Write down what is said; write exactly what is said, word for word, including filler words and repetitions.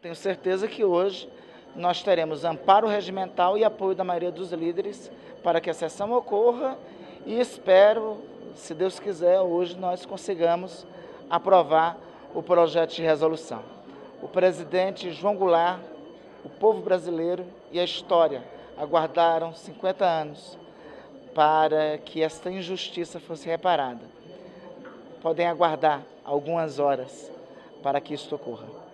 Tenho certeza que hoje nós teremos amparo regimental e apoio da maioria dos líderes para que a sessão ocorra e espero, se Deus quiser, hoje nós consigamos aprovar o projeto de resolução. O presidente João Goulart, o povo brasileiro e a história aguardaram cinquenta anos para que esta injustiça fosse reparada. Podem aguardar algumas horas para que isto ocorra.